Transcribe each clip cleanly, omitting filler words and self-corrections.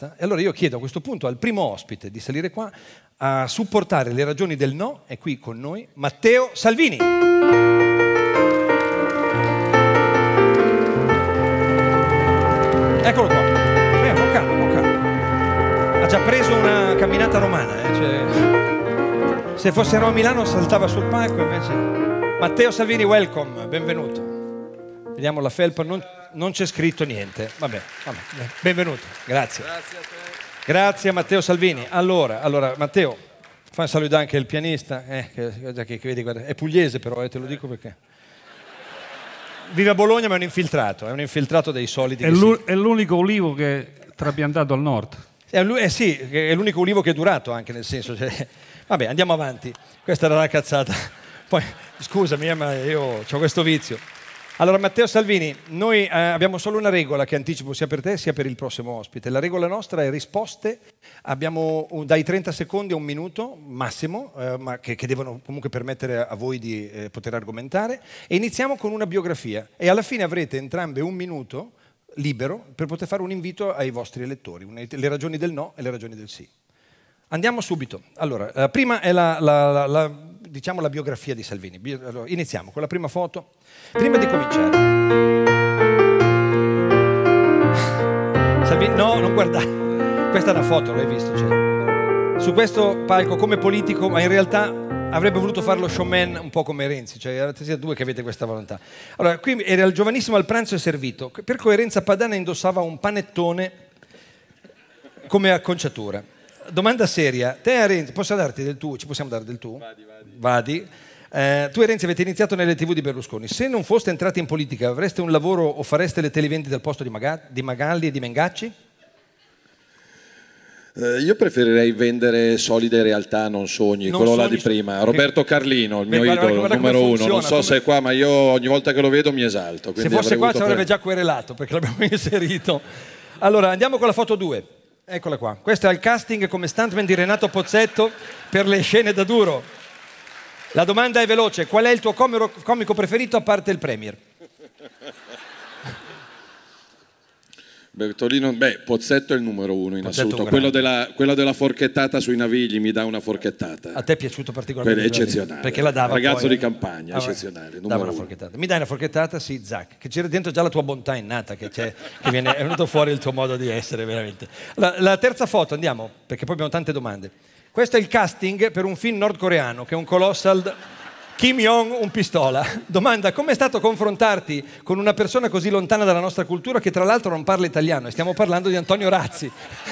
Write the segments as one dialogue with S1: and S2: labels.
S1: basta. E allora io chiedo a questo punto al primo ospite di salire qua a supportare le ragioni del no. È qui con noi Matteo Salvini. Eccolo qua. Con calma, con calma. Ha già preso una camminata romana. Cioè, se fossero a Milano saltava sul palco, invece... Matteo Salvini, welcome, benvenuto. Vediamo la felpa, non c'è scritto niente. Vabbè, benvenuto, grazie. Grazie a te. Grazie a Matteo Salvini. Allora Matteo, fa un saluto anche il pianista, che vedi, guarda, è pugliese però, te lo dico perché. Vive a Bologna ma è un infiltrato dei soliti.
S2: È l'unico ulivo che è trapiantato al nord.
S1: Sì, è l'unico ulivo che è durato anche, nel senso. Cioè, vabbè, andiamo avanti. Questa era la cazzata. Poi, scusami, ma io ho questo vizio. Allora, Matteo Salvini, noi abbiamo solo una regola che anticipo sia per te sia per il prossimo ospite. La regola nostra è risposte. Abbiamo dai 30 secondi a un minuto massimo, ma che devono comunque permettere a voi di poter argomentare. E iniziamo con una biografia. E alla fine avrete entrambe un minuto libero per poter fare un invito ai vostri elettori. Le ragioni del no e le ragioni del sì. Andiamo subito. Allora, prima è diciamo la biografia di Salvini. Allora, iniziamo con la prima foto. Prima di cominciare. Salvini, no, non guardare. Questa è una foto, l'hai visto? Cioè, su questo palco come politico, ma in realtà avrebbe voluto fare lo showman un po' come Renzi, cioè eravate sia due che avete questa volontà. Allora, qui era il giovanissimo al pranzo e servito. Per coerenza padana indossava un panettone come acconciatura. Domanda seria, te a Renzi, posso darti del tu? Ci possiamo dare del tu? Vadi. Tu e Renzi avete iniziato nelle TV di Berlusconi. Se non foste entrati in politica, avreste un lavoro o fareste le televendite al posto di Magalli e di Mengacci?
S3: Io preferirei vendere solide realtà, non sogni, quello là di prima. Roberto Carlino, il mio idolo, numero uno. Non so se è qua, ma io ogni volta che lo vedo mi esalto.
S1: Se fosse qua ci avrebbe già querelato, perché l'abbiamo inserito. Allora, andiamo con la foto 2. Eccola qua. Questo è il casting come stuntman di Renato Pozzetto per le scene da duro. La domanda è veloce. Qual è il tuo comico preferito a parte il Premier?
S3: Bertolino, Pozzetto è il numero uno in assoluto. Quello della forchettata sui Navigli mi dà una forchettata.
S1: A te è piaciuto particolarmente?
S3: Quello è eccezionale.
S1: Perché la dava
S3: ragazzo
S1: poi,
S3: di campagna, eccezionale.
S1: Dava una forchettata. Mi dai una forchettata? Sì, Zac. Che c'era dentro già la tua bontà innata, che è venuto fuori il tuo modo di essere, veramente. La terza foto, andiamo, perché poi abbiamo tante domande. Questo è il casting per un film nordcoreano, che è un colossal... Kim Jong, un pistola. Domanda, com'è stato confrontarti con una persona così lontana dalla nostra cultura che tra l'altro non parla italiano? E stiamo parlando di Antonio Razzi.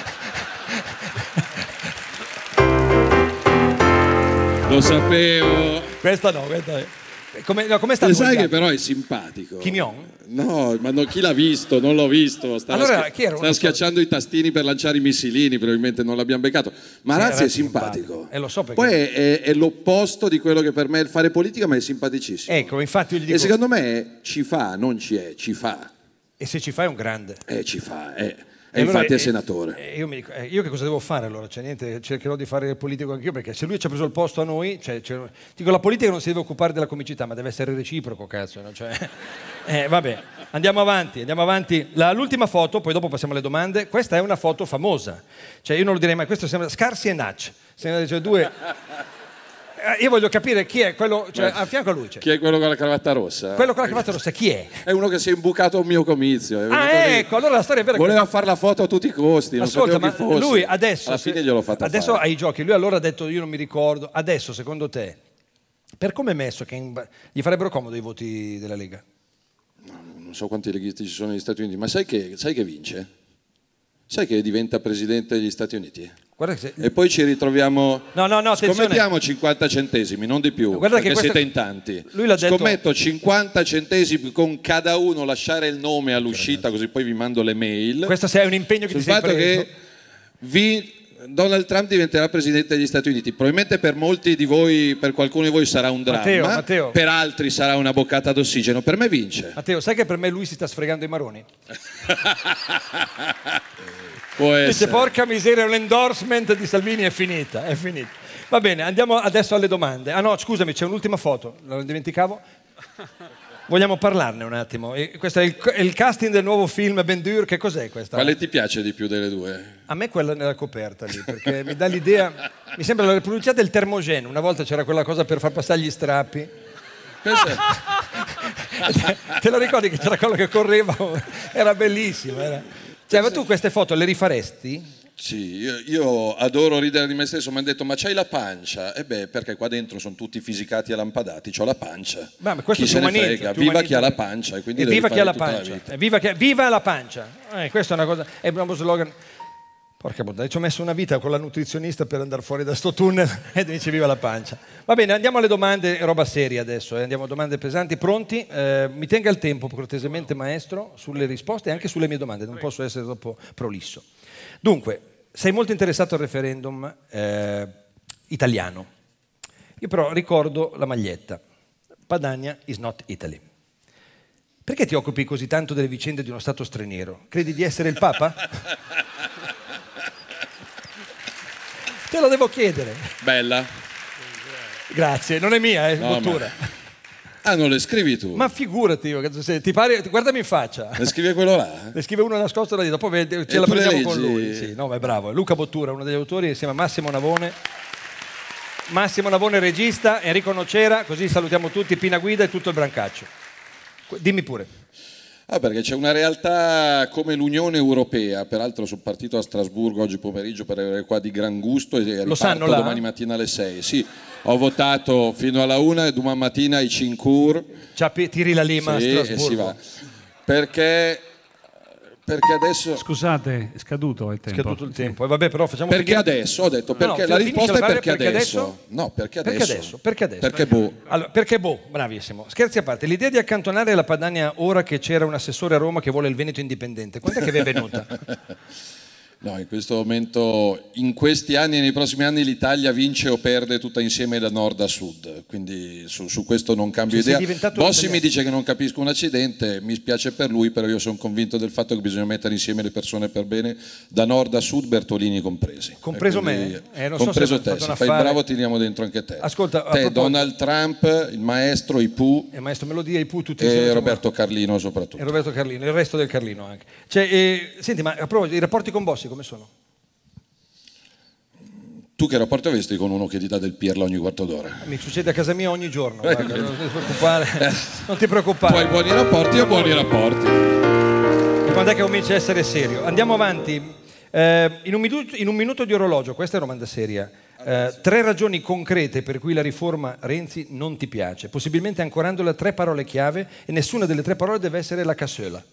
S3: Lo sapevo.
S1: Questa è... Com'è stato?
S3: Sai che però è simpatico.
S1: Kim Jong?
S3: No, ma chi l'ha visto? Non l'ho visto. Stava schiacciando i tastini per lanciare i missilini, probabilmente non l'abbiamo beccato. Ma Razzi è simpatico.
S1: Lo so perché.
S3: Poi è l'opposto di quello che per me è il fare politica, ma è simpaticissimo.
S1: Ecco, infatti io gli dico...
S3: E secondo me ci fa, non ci è, ci fa.
S1: E se ci fa è un grande.
S3: Ci fa, E allora, infatti è senatore.
S1: Io che cosa devo fare allora? Cioè, niente, cercherò di fare politico anch'io, perché se lui ci ha preso il posto a noi, dico, la politica non si deve occupare della comicità, ma deve essere reciproco, cazzo. No? Vabbè, andiamo avanti. L'ultima foto, poi dopo passiamo alle domande. Questa è una foto famosa. Cioè, io non lo direi mai, questo sembra Scarsi e Natch. Cioè, due... Io voglio capire chi è quello, a fianco a lui c'è.
S3: Chi è quello con la cravatta rossa?
S1: Quello con la cravatta rossa, chi è?
S3: È uno che si è imbucato a un mio comizio.
S1: Ecco, allora la storia è vera.
S3: Voleva fare la foto a tutti i costi, non
S1: Ascolta,
S3: sapevo chi fosse.
S1: Lui adesso...
S3: Alla fine gliel'ho fatta fare.
S1: Adesso ai giochi, lui allora ha detto io non mi ricordo. Adesso, secondo te, per come è messo, che gli farebbero comodo i voti della Lega?
S3: No, non so quanti leghisti ci sono negli Stati Uniti, ma sai che vince? Sai che diventa presidente degli Stati Uniti? E poi ci ritroviamo.
S1: No,
S3: scommettiamo 50 centesimi, non di più.
S1: Guarda
S3: perché
S1: che
S3: siete in tanti.
S1: Lui l'ha detto...
S3: Scommetto 50 centesimi con cada uno, lasciare il nome all'uscita, così poi vi mando le mail.
S1: Questo è un impegno che ti sei preso.
S3: Sul fatto che Donald Trump diventerà presidente degli Stati Uniti. Probabilmente per molti di voi, per qualcuno di voi sarà un dramma,
S1: Matteo.
S3: Per altri sarà una boccata d'ossigeno. Per me vince.
S1: Matteo, sai che per me lui si sta sfregando i maroni?
S3: Può essere.
S1: Dice, porca miseria, l'endorsement di Salvini è finita. Va bene, andiamo adesso alle domande. Ah no, scusami, c'è un'ultima foto, lo dimenticavo. Vogliamo parlarne un attimo? Questo è il casting del nuovo film Ben Dur. Che cos'è questa?
S3: Quale ti piace di più delle due?
S1: A me quella nella coperta lì, perché mi dà l'idea, mi sembra la riproduzione del termogen. Una volta c'era quella cosa per far passare gli strappi. Te lo ricordi che c'era quello che correva? Era bellissimo. Cioè, ma tu queste foto le rifaresti?
S3: Sì, io adoro ridere di me stesso. Mi hanno detto, ma c'hai la pancia? E beh, perché qua dentro sono tutti fisicati e lampadati, c'ho la pancia.
S1: Ma questo
S3: chi se ne frega, viva chi ha la pancia. E quindi
S1: viva chi ha la
S3: pancia.
S1: Viva la pancia. Questa è una cosa, è un nuovo slogan. Porca bontà, ci ho messo una vita con la nutrizionista per andare fuori da sto tunnel e dice viva la pancia. Va bene, andiamo alle domande, roba seria adesso, andiamo a domande pesanti. Pronti? Mi tenga il tempo cortesemente, maestro, sulle risposte e anche sulle mie domande, non posso essere troppo prolisso. Dunque, sei molto interessato al referendum italiano. Io però ricordo la maglietta. Padania is not Italy. Perché ti occupi così tanto delle vicende di uno Stato straniero? Credi di essere il Papa? Te lo devo chiedere.
S3: Bella.
S1: Grazie, non è mia, è cultura.
S3: Ah, non le scrivi tu?
S1: Ma figurati, se ti pare, guardami in faccia.
S3: Le scrive quello là?
S1: Le scrive uno nascosto da lì, dopo ce la prendiamo con lui. Sì, no, ma è bravo. Luca Bottura, uno degli autori, insieme a Massimo Navone. Massimo Navone regista, Enrico Nocera, così salutiamo tutti, Pina Guida e tutto il brancaccio. Dimmi pure.
S3: Perché c'è una realtà come l'Unione Europea, peraltro sono partito a Strasburgo oggi pomeriggio per arrivare qua di gran gusto e riparto domani mattina alle 6. Sì, ho votato fino alla 1 e domani mattina ai 5
S1: tiri la lima a Strasburgo.
S3: E si va. Perché adesso...
S2: Scusate, è scaduto il tempo.
S1: Scaduto il tempo. Vabbè, però facciamo
S3: perché adesso? Ho detto perché la risposta è perché adesso. No, perché adesso.
S1: Perché adesso?
S3: Perché boh.
S1: Allora, perché boh, bravissimo. Scherzi a parte, l'idea di accantonare la Padania ora che c'era un assessore a Roma che vuole il Veneto indipendente, quando è che vi è venuta?
S3: No, in questo momento, in questi anni e nei prossimi anni l'Italia vince o perde tutta insieme da nord a sud, quindi su questo non cambio idea. Bossi mi dice che non capisco un accidente, mi spiace per lui, però io sono convinto del fatto che bisogna mettere insieme le persone per bene, da nord a sud, Bertolini compresi.
S1: Compreso
S3: quindi,
S1: me? Non
S3: compreso
S1: so se
S3: te, se fai il bravo tiriamo dentro anche te.
S1: Ascolta,
S3: te, Donald Trump, il maestro, i Pooh,
S1: il maestro Melodia, i Pooh, tutti
S3: e Roberto Carlino soprattutto.
S1: E Roberto Carlino, il resto del Carlino anche. Senti, ma a proposito, i rapporti con Bossi come sono?
S3: Tu che rapporto avresti con uno che ti dà del pirla ogni quarto d'ora?
S1: Mi succede a casa mia ogni giorno, guarda, non ti preoccupare. Non ti preoccupare.
S3: Tu hai buoni rapporti o buoni rapporti?
S1: E quando è che comincia a essere serio? Andiamo avanti. In un minuto di orologio, questa è una domanda seria. 3 ragioni concrete per cui la riforma Renzi non ti piace, possibilmente ancorandola a 3 parole chiave e nessuna delle 3 parole deve essere la cassola.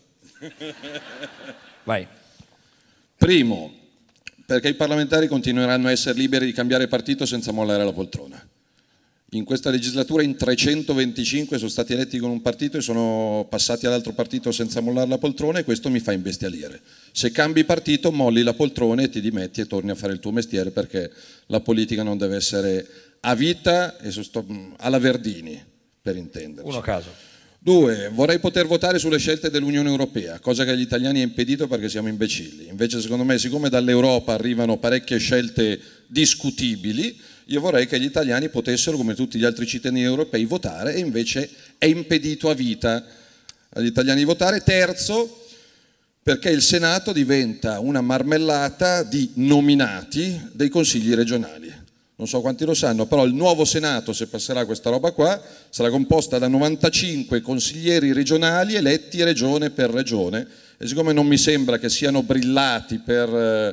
S1: Vai.
S3: Primo, perché i parlamentari continueranno a essere liberi di cambiare partito senza mollare la poltrona. In questa legislatura in 325 sono stati eletti con un partito e sono passati all'altro partito senza mollare la poltrona e questo mi fa imbestialire. Se cambi partito molli la poltrona e ti dimetti e torni a fare il tuo mestiere, perché la politica non deve essere a vita e alla Verdini, per intenderci.
S1: Uno a caso.
S3: 2, vorrei poter votare sulle scelte dell'Unione Europea, cosa che agli italiani è impedito perché siamo imbecilli. Invece secondo me, siccome dall'Europa arrivano parecchie scelte discutibili, io vorrei che gli italiani potessero, come tutti gli altri cittadini europei, votare e invece è impedito a vita agli italiani di votare. Terzo, perché il Senato diventa una marmellata di nominati dei consigli regionali. Non so quanti lo sanno, però il nuovo Senato, se passerà questa roba qua, sarà composta da 95 consiglieri regionali eletti regione per regione e siccome non mi sembra che siano brillati per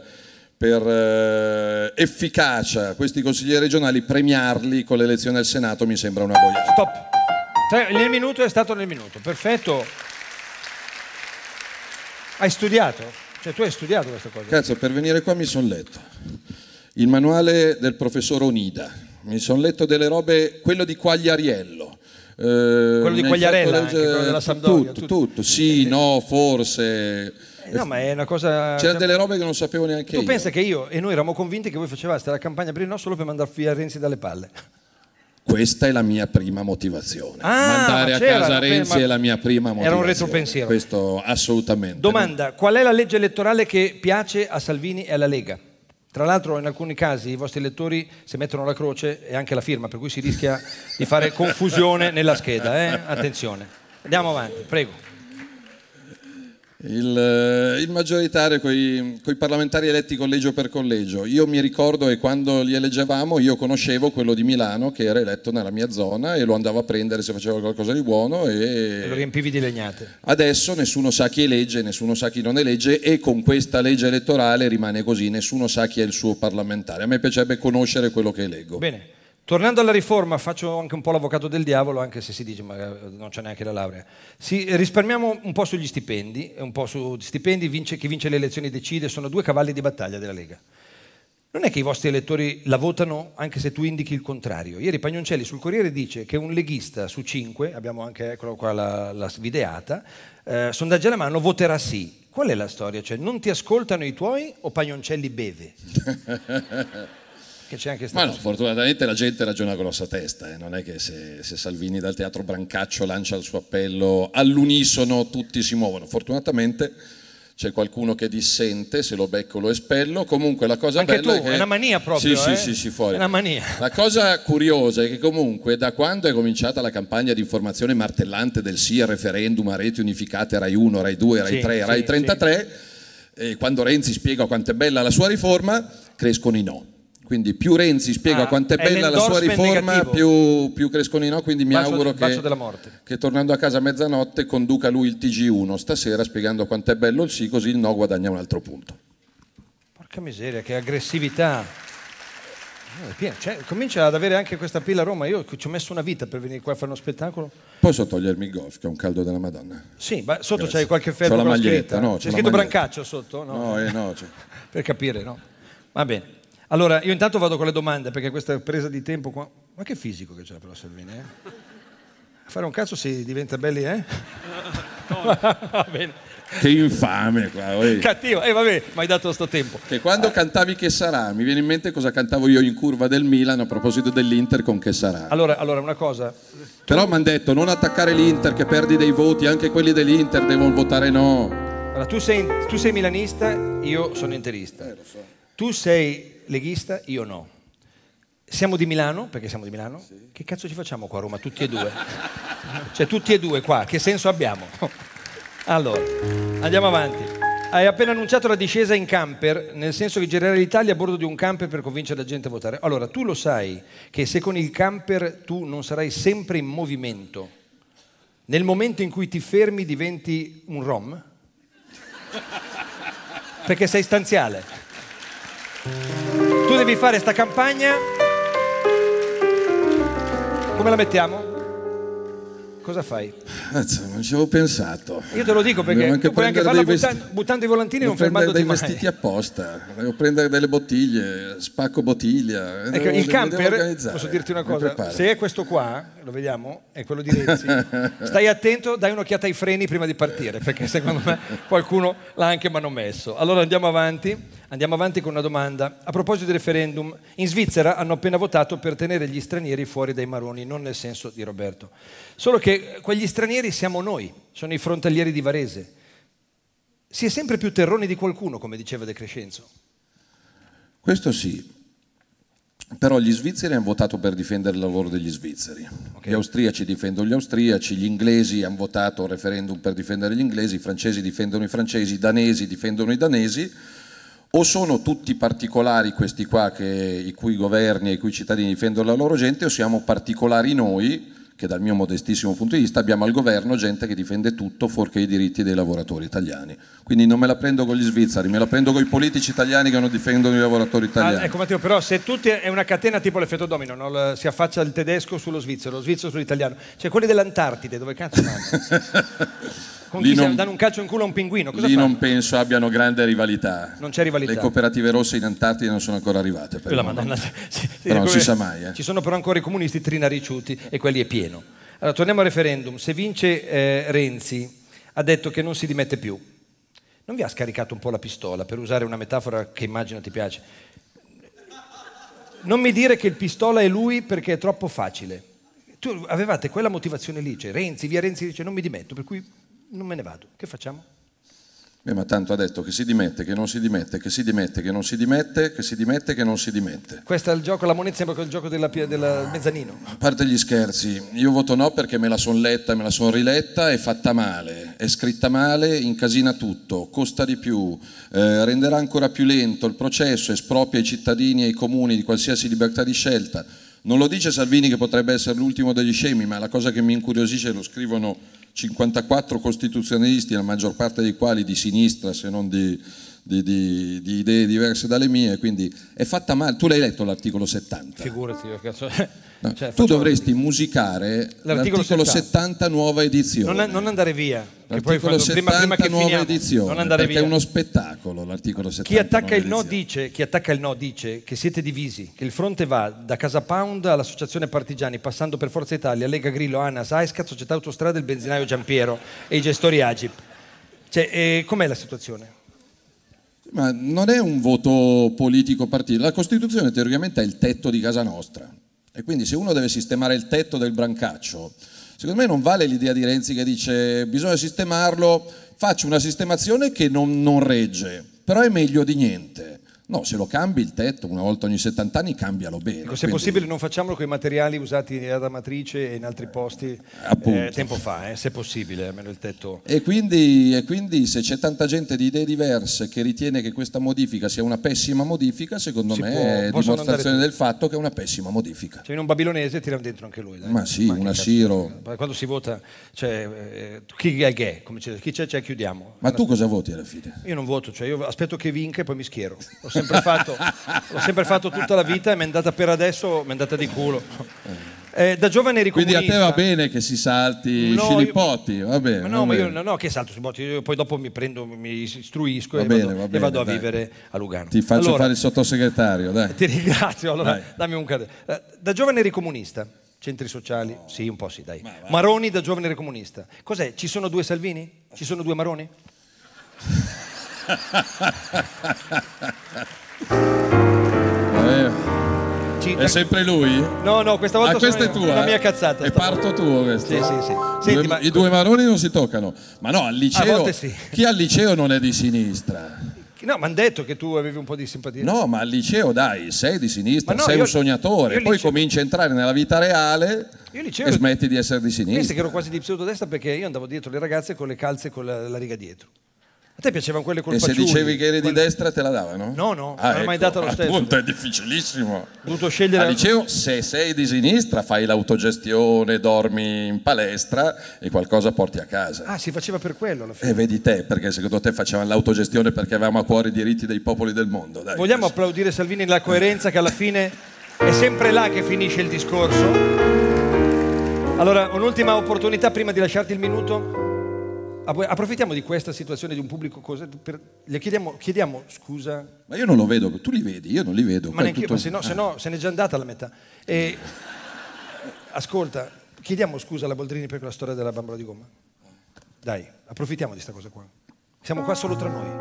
S3: efficacia questi consiglieri regionali, premiarli con l'elezione al Senato mi sembra una boiata.
S1: Stop. Nel minuto è stato nel minuto, perfetto. Hai studiato? Cioè tu hai studiato questa cosa?
S3: Cazzo, per venire qua mi sono letto il manuale del professor Onida, mi sono letto delle robe, quello di Quagliariello.
S1: Quello di Quagliarella, anche, quello della Sampdoria.
S3: Tutto, sì, no, forse...
S1: No, ma è una cosa...
S3: C'erano delle robe che non sapevo neanche io.
S1: Tu pensa che io e noi eravamo convinti che voi facevate la campagna per il no solo per mandare via Renzi dalle palle.
S3: Questa è la mia prima motivazione. Mandare a casa Renzi è la mia prima motivazione.
S1: Era un retropensiero.
S3: Questo assolutamente.
S1: Domanda, qual è la legge elettorale che piace a Salvini e alla Lega? Tra l'altro in alcuni casi i vostri elettori si mettono la croce e anche la firma, per cui si rischia di fare confusione nella scheda, attenzione. Andiamo avanti, prego.
S3: Il maggioritario con i parlamentari eletti collegio per collegio. Io mi ricordo che quando li eleggevamo io conoscevo quello di Milano che era eletto nella mia zona e lo andavo a prendere se faceva qualcosa di buono
S1: e lo riempivi di legnate.
S3: Adesso nessuno sa chi elegge, nessuno sa chi non elegge e con questa legge elettorale rimane così, nessuno sa chi è il suo parlamentare. A me piacerebbe conoscere quello che eleggo.
S1: Bene. Tornando alla riforma, faccio anche un po' l'avvocato del diavolo, anche se si dice ma non c'è neanche la laurea. Risparmiamo un po' sugli stipendi, chi vince le elezioni decide, sono 2 cavalli di battaglia della Lega. Non è che i vostri elettori la votano anche se tu indichi il contrario. Ieri Pagnoncelli sul Corriere dice che un leghista su 5, abbiamo anche eccolo qua la videata, sondaggi alla mano, voterà sì. Qual è la storia? Cioè, non ti ascoltano i tuoi o Pagnoncelli beve? Che c'è anche
S3: ma no, fortunatamente la gente ragiona con la sua testa, non è che se Salvini dal teatro Brancaccio lancia il suo appello all'unisono tutti si muovono. Fortunatamente c'è qualcuno che dissente, se lo becco lo espello. Comunque la cosa
S1: anche
S3: bella
S1: tu,
S3: è che
S1: è una mania proprio,
S3: sì, fuori.
S1: È una mania.
S3: La cosa curiosa è che comunque da quando è cominciata la campagna di informazione martellante del sì al referendum a reti unificate Rai 1, Rai 2, Rai 3, Rai 33, e quando Renzi spiega quanto è bella la sua riforma, crescono i no. Quindi più Renzi spiega quanto è bella la sua riforma, più crescono i no, quindi mi auguro che tornando a casa a mezzanotte conduca lui il TG1 stasera spiegando quanto è bello il sì, così il no guadagna un altro punto.
S1: Porca miseria, che aggressività. Cioè, comincia ad avere anche questa pila a Roma, io ci ho messo una vita per venire qua a fare uno spettacolo.
S3: Posso togliermi il golf, che è un caldo della Madonna?
S1: Sì, ma sotto c'hai qualche fermo
S3: con la
S1: maglietta,
S3: no?
S1: C'è scritto Brancaccio sotto?
S3: No, cioè.
S1: Per capire, no? Va bene. Allora, io intanto vado con le domande, perché questa presa di tempo qua... Ma che fisico che c'ha però Salvini, A fare un cazzo si diventa belli, Va bene.
S3: Che infame qua,
S1: cattivo, vabbè, mi hai dato sto tempo.
S3: Che quando cantavi Che sarà, mi viene in mente cosa cantavo io in curva del Milan a proposito dell'Inter con Che sarà.
S1: Allora una cosa.
S3: Però mi hanno detto non attaccare l'Inter che perdi dei voti, anche quelli dell'Inter devono votare no.
S1: Allora, tu sei milanista, io sono interista.
S3: Lo so.
S1: Tu sei leghista, io no. Siamo di Milano, perché siamo di Milano? Sì. Che cazzo ci facciamo qua a Roma, tutti e due? Cioè tutti e due qua, che senso abbiamo? Allora, andiamo avanti. Hai appena annunciato la discesa in camper, nel senso che girerai l'Italia a bordo di un camper per convincere la gente a votare. Allora, tu lo sai che se con il camper tu non sarai sempre in movimento, nel momento in cui ti fermi diventi un rom? Perché sei stanziale. Tu devi fare sta campagna. Come la mettiamo? Cosa fai?
S3: Non ci avevo pensato.
S1: Io te lo dico perché tu puoi anche farla buttando i volantini e non fermandoti mai.
S3: Devo prendere dei vestiti apposta, devo prendere delle bottiglie, spacco bottiglia.
S1: Ecco, il camper, posso dirti una cosa, se è questo qua, lo vediamo, è quello di Renzi, stai attento, dai un'occhiata ai freni prima di partire, perché secondo me qualcuno l'ha anche manomesso. Allora andiamo avanti con una domanda. A proposito del referendum, in Svizzera hanno appena votato per tenere gli stranieri fuori dai maroni, non nel senso di Roberto. Solo che quegli stranieri siamo noi, sono i frontalieri di Varese. Si è sempre più terroni di qualcuno, come diceva De Crescenzo.
S3: Questo sì, però gli svizzeri hanno votato per difendere il lavoro degli svizzeri. Okay. Gli austriaci difendono gli austriaci, gli inglesi hanno votato un referendum per difendere gli inglesi, i francesi difendono i francesi, i danesi difendono i danesi. O sono tutti particolari questi qua i cui governi e i cui cittadini difendono la loro gente, o siamo particolari noi, che dal mio modestissimo punto di vista abbiamo al governo gente che difende tutto fuorché i diritti dei lavoratori italiani. Quindi non me la prendo con gli svizzeri, me la prendo con i politici italiani che non difendono i lavoratori italiani.
S1: Ecco Matteo, però se tutti è una catena tipo l'effetto domino, no? Si affaccia il tedesco sullo svizzero, lo svizzero sull'italiano, cioè quelli dell'Antartide, dove cazzo vanno? Con chi danno un calcio in culo a un pinguino, cosa fanno?
S3: Non penso abbiano grande rivalità.
S1: Non c'è rivalità.
S3: Le cooperative rosse in Antartide non sono ancora arrivate.
S1: La Madonna,
S3: però non si sa mai.
S1: Ci sono però ancora i comunisti trinariciuti e quelli è pieno. Allora, torniamo al referendum. Se vince Renzi, ha detto che non si dimette più. Non vi ha scaricato un po' la pistola, per usare una metafora che immagino ti piace? Non mi dire che il pistola è lui perché è troppo facile. Tu avevate quella motivazione lì, cioè Renzi, via Renzi dice non mi dimetto, per cui non me ne vado. Che facciamo?
S3: Ma tanto ha detto che si dimette, che non si dimette, che si dimette, che non si dimette, che si dimette, che non si dimette.
S1: Questo è il gioco, la moneta sembra il gioco del mezzanino.
S3: A parte gli scherzi, io voto no perché me la son letta, me la son riletta, è fatta male, è scritta male, incasina tutto, costa di più, renderà ancora più lento il processo, espropria i cittadini e i comuni di qualsiasi libertà di scelta. Non lo dice Salvini che potrebbe essere l'ultimo degli scemi, ma la cosa che mi incuriosisce, lo scrivono 54 costituzionalisti, la maggior parte dei quali di sinistra, se non di idee diverse dalle mie, quindi è fatta male. Tu l'hai letto l'articolo 70?
S1: Figurati, io cazzo.
S3: No,
S1: Cioè,
S3: tu dovresti musicare l'articolo 70 nuova edizione.
S1: Non andare via. Che
S3: L'articolo
S1: poi
S3: 70
S1: prima che
S3: nuova
S1: finiamo,
S3: edizione,
S1: non andare
S3: perché
S1: via.
S3: è uno spettacolo l'articolo 70.
S1: Chi attacca
S3: nuova edizione.
S1: chi attacca il no dice che siete divisi, che il fronte va da Casa Pound all'Associazione Partigiani, passando per Forza Italia, Lega Grillo, ANAS, AISCAT, Società Autostrade, il benzinaio Giampiero e i gestori Agip. Cioè, com'è la situazione?
S3: Ma non è un voto politico partito. La Costituzione teoricamente è il tetto di casa nostra. E quindi se uno deve sistemare il tetto del Brancaccio, secondo me non vale l'idea di Renzi che dice bisogna sistemarlo, faccio una sistemazione che non regge, però è meglio di niente. No, se lo cambi il tetto una volta ogni 70 anni, cambialo bene.
S1: Ecco, se è possibile non facciamolo con i materiali usati ad Amatrice e in altri posti tempo fa, se è possibile, almeno il tetto.
S3: E quindi se c'è tanta gente di idee diverse che ritiene che questa modifica sia una pessima modifica, secondo me è dimostrazione del fatto che è una pessima modifica.
S1: Cioè in un babilonese tirano dentro anche lui. Dai.
S3: Ma sì, una Siro.
S1: Quando si vota, cioè, chi è gay, come chi c'è, chiudiamo.
S3: Ma tu cosa voti alla fine?
S1: Io non voto, cioè io aspetto che vinca e poi mi schiero. L'ho sempre fatto tutta la vita e mi è andata per adesso, mi è andata di culo. Da giovane eri comunista.
S3: Quindi a te va bene che si salti i filippotti, va bene.
S1: No, ma io no, che salto sui botti, io poi dopo mi istruisco e vado a vivere a Lugano.
S3: Ti faccio fare il sottosegretario, dai.
S1: Ti ringrazio, allora dammi un caso. Da giovane eri comunista? Centri sociali? Sì, un po' sì, dai. Maroni da giovane eri comunista. Cos'è? Ci sono due Salvini? Ci sono due Maroni?
S3: È sempre lui?
S1: No, questa volta
S3: questa è tua,
S1: la mia cazzata.
S3: È parto tuo questo?
S1: Sì. Senti,
S3: I due Maroni non si toccano. Ma no, al liceo,
S1: a volte sì.
S3: Chi al liceo non è di sinistra?
S1: No, mi hanno detto che tu avevi un po' di simpatia.
S3: No, ma al liceo dai, sei di sinistra,
S1: no,
S3: sei un sognatore, poi cominci a entrare nella vita reale e smetti di essere di sinistra.
S1: Pensi che ero quasi di pseudodestra perché io andavo dietro le ragazze con le calze con la riga dietro. A te piacevano quelle col
S3: paciulli? E se dicevi che eri di destra te la davano?
S1: No, non l'ho mai data lo stesso.
S3: Appunto, è difficilissimo.
S1: Ho dovuto scegliere.
S3: Al liceo, se sei di sinistra, fai l'autogestione, dormi in palestra e qualcosa porti a casa.
S1: Ah, si faceva per quello alla fine.
S3: E vedi te, perché secondo te facevano l'autogestione perché avevamo a cuore i diritti dei popoli del mondo. Dai,
S1: vogliamo applaudire Salvini nella coerenza che alla fine è sempre là che finisce il discorso. Allora, un'ultima opportunità prima di lasciarti il minuto. Approfittiamo di questa situazione di un pubblico le chiediamo scusa.
S3: Ma io non lo vedo, tu li vedi, io non li vedo.
S1: Ma neanche io, se no se n'è già andata la metà. Ascolta, chiediamo scusa alla Boldrini per quella storia della bambola di gomma. Dai, approfittiamo di sta cosa qua. Siamo qua solo tra noi.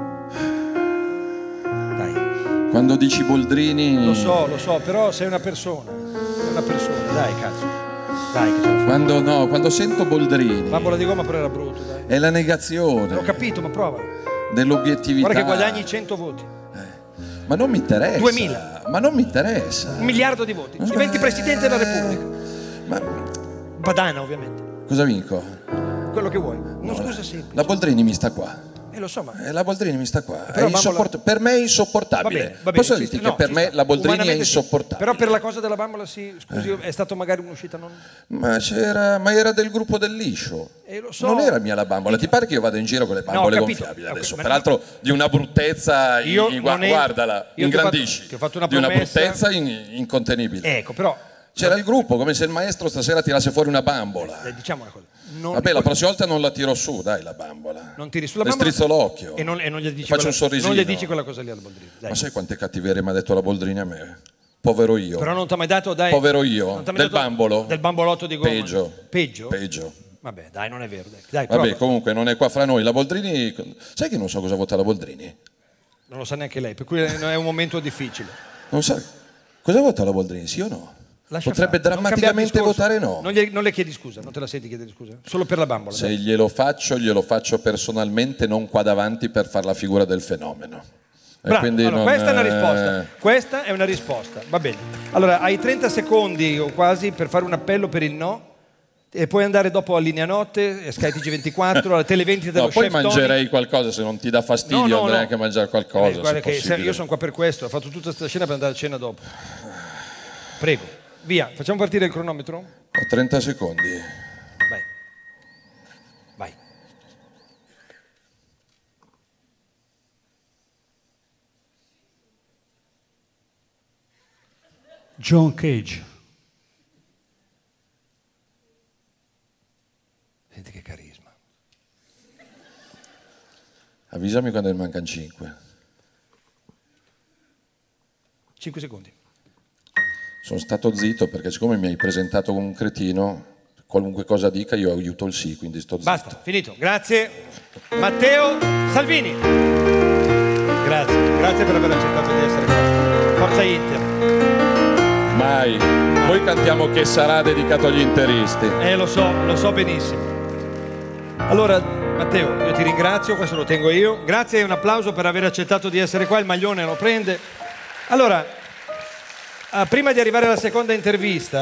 S1: Dai.
S3: Quando dici Boldrini...
S1: Lo so, però sei una persona. Dai, cazzo. Dai,
S3: quando sento Boldrini...
S1: Bambola di gomma però era brutto, dai.
S3: È la negazione.
S1: Ho capito, ma prova.
S3: Dell'obiettività.
S1: Guarda che guadagni 100 voti.
S3: Ma non mi interessa.
S1: 2000.
S3: Ma non mi interessa.
S1: 1 miliardo di voti. Diventi Presidente della Repubblica.
S3: Ma...
S1: Badana, ovviamente.
S3: Cosa vinco?
S1: Quello che vuoi. Scusa semplice.
S3: La Boldrini mi sta qua.
S1: Lo so, ma...
S3: La Boldrini mi sta qua.
S1: Per
S3: me è insopportabile.
S1: Va bene,
S3: Posso dirti che per me la Boldrini è insopportabile.
S1: Però per la cosa della bambola scusi, è stato magari un'uscita non...
S3: Ma era del gruppo del liscio.
S1: Lo so.
S3: Non era mia la bambola. Ti pare che io vado in giro con le bambole gonfiabili adesso? Peraltro di una bruttezza, guardala, ingrandisci.
S1: Che ho fatto una
S3: promessa. Di una bruttezza incontenibile.
S1: Ecco, però...
S3: C'era il gruppo, come se il maestro stasera tirasse fuori una bambola.
S1: Diciamo una cosa.
S3: Vabbè, la prossima volta non la tiro su, dai, la bambola.
S1: Non tiri su la bambola?
S3: Le strizzo l'occhio.
S1: E non gli dici
S3: faccio un sorrisino.
S1: Non gli dici quella cosa lì alla Boldrini. Dai.
S3: Ma sai quante cattiverie mi ha detto la Boldrini a me? Povero io.
S1: Però non ti ha mai dato, dai.
S3: Povero io. Del bambolo.
S1: Del bambolotto di gomma.
S3: Peggio.
S1: Vabbè, dai, non è vero. Dai,
S3: vabbè, comunque non è qua fra noi. La Boldrini... Sai che non so cosa vota la Boldrini?
S1: Non lo sa neanche lei, per cui è un momento difficile.
S3: Non sa... Cosa vota la Boldrini, sì o no? Potrebbe drammaticamente votare no.
S1: Non le chiedi scusa, non te la senti chiedere scusa? Solo per la bambola.
S3: Se glielo faccio personalmente, non qua davanti per fare la figura del fenomeno.
S1: Bravo, allora, questa è una risposta. Questa è una risposta, va bene. Allora, hai 30 secondi o quasi per fare un appello per il no. E puoi andare dopo a Linea Notte, Sky TG24, alla Televendita dello
S3: Chef Tony. Poi mangerei
S1: Tony.
S3: qualcosa, se non ti dà fastidio andrei anche a mangiare qualcosa.
S1: Guarda che io sono qua per questo, ho fatto tutta questa scena per andare a cena dopo. Prego, via, facciamo partire il cronometro?
S3: Ho 30 secondi.
S1: Vai. Vai.
S2: John Cage.
S1: Senti che carisma.
S3: Avvisami quando ne mancano 5.
S1: 5 secondi.
S3: Sono stato zitto perché siccome mi hai presentato come un cretino, qualunque cosa dica io aiuto il sì, quindi sto zitto.
S1: Basta, finito. Grazie. Matteo Salvini. Grazie per aver accettato di essere qua. Forza Inter.
S3: Mai. Noi cantiamo Che sarà dedicato agli interisti.
S1: Lo so benissimo. Allora, Matteo, io ti ringrazio, questo lo tengo io. Grazie e un applauso per aver accettato di essere qua, il maglione lo prende. Allora, prima di arrivare alla seconda intervista,